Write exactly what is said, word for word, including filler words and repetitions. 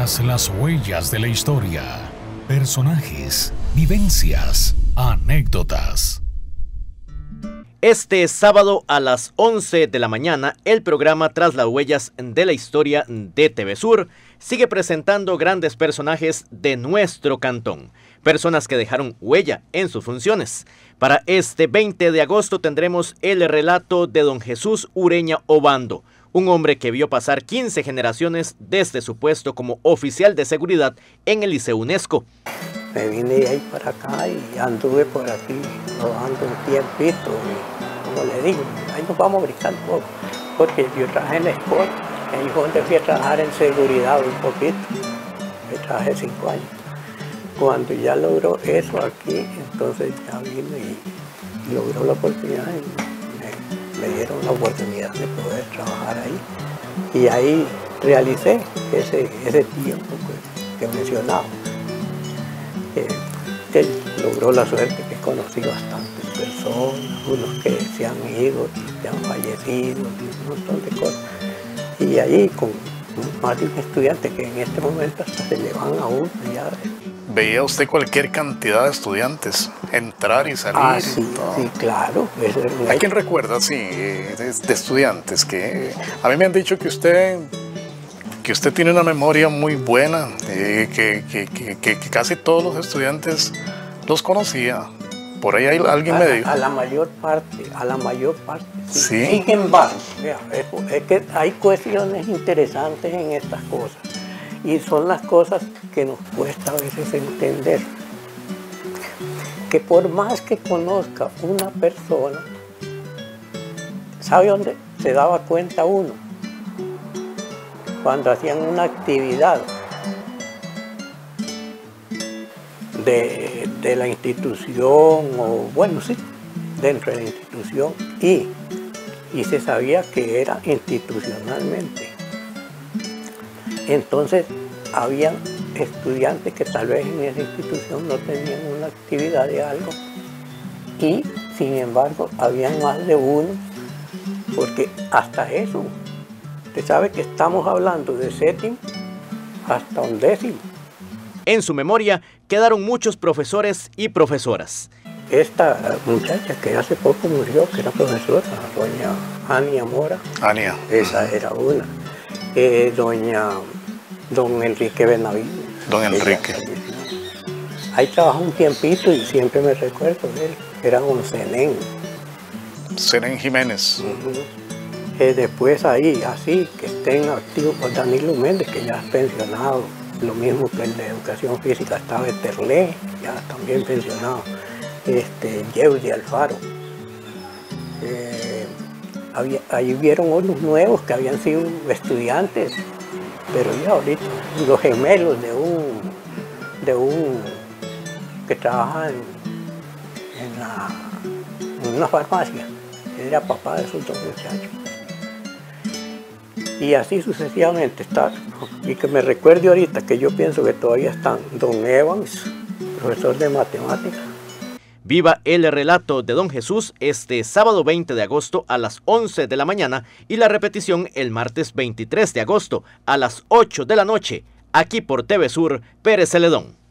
Tras las huellas de la historia, personajes, vivencias, anécdotas. Este sábado a las once de la mañana, el programa Tras las huellas de la historia de T V Sur sigue presentando grandes personajes de nuestro cantón, personas que dejaron huella en sus funciones. Para este veinte de agosto tendremos el relato de don Jesús Ureña Obando, un hombre que vio pasar quince generaciones desde su puesto como oficial de seguridad en el Liceo UNESCO. Me vine de ahí para acá y anduve por aquí rodando un tiempito y, como le digo, ahí nos vamos a brincar un poco, porque yo trabajé en la escuela, ahí fue donde fui a trabajar en seguridad un poquito, yo trabajé cinco años. Cuando ya logró eso aquí, entonces ya vino y logró la oportunidad y me, me dieron la oportunidad de poder trabajar ahí. Y ahí realicé ese, ese tiempo que, que mencionaba. Eh, él logró la suerte que conocí bastantes personas, unos que se han ido, que han fallecido, un montón de cosas. Y ahí con más de un estudiante que en este momento hasta se le van a uno ya. ¿Veía usted cualquier cantidad de estudiantes entrar y salir? Ah, sí, sí, claro. ¿A quién recuerda, sí, de, de estudiantes? Que a mí me han dicho que usted... que usted tiene una memoria muy buena, eh, que, que, que, que, que casi todos los estudiantes los conocía. Por ahí hay, alguien a, me dijo. A la mayor parte, a la mayor parte. Sí. ¿Sí? Sin embargo, vea, es, es que hay cuestiones interesantes en estas cosas. Y son las cosas que nos cuesta a veces entender. Que por más que conozca una persona, ¿sabe dónde se daba cuenta uno? Cuando hacían una actividad de, de la institución, o bueno, sí, dentro de la institución, y, y se sabía que era institucionalmente. Entonces, habían estudiantes que tal vez en esa institución no tenían una actividad de algo, y sin embargo, habían más de uno, porque hasta eso, usted sabe que estamos hablando de séptimo hasta undécimo. En su memoria quedaron muchos profesores y profesoras. Esta muchacha que hace poco murió, que era profesora, doña Ania Mora. Ania. Esa era una. Eh, doña, don Enrique Benavides. Don Enrique. Ella, ahí trabajó un tiempito y siempre me recuerdo de él. Era don Zenén. Zenén Jiménez. Uh-huh. Eh, después ahí, así, que estén activos por Danilo Méndez, que ya es pensionado, lo mismo que el de Educación Física estaba Eterlé, ya también pensionado, este, Yeudi Alfaro. Eh, había, ahí vieron unos nuevos que habían sido estudiantes, pero ya ahorita, los gemelos de un, de un que trabaja en, en, la, en una farmacia, era papá de esos dos muchachos. Y así sucesivamente está. Y que me recuerde ahorita que yo pienso que todavía están don Evans, profesor de matemáticas. Viva el relato de don Jesús este sábado veinte de agosto a las once de la mañana y la repetición el martes veintitrés de agosto a las ocho de la noche, aquí por T V Sur, Pérez Celedón.